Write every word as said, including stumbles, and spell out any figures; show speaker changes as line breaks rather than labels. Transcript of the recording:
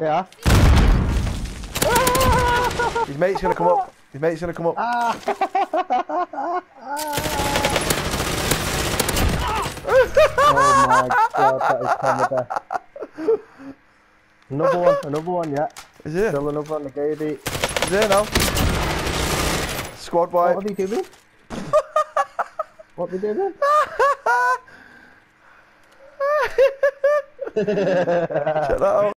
Ja.
His mate's gonna come up. His mate's gonna come up.
Ah. Oh my god, that is comedy. Another one, another one, yeah.
Is here?
Still another one, the Gady.
He's here now. Squad wipe.
What are they doing? What are they doing?
Check that out.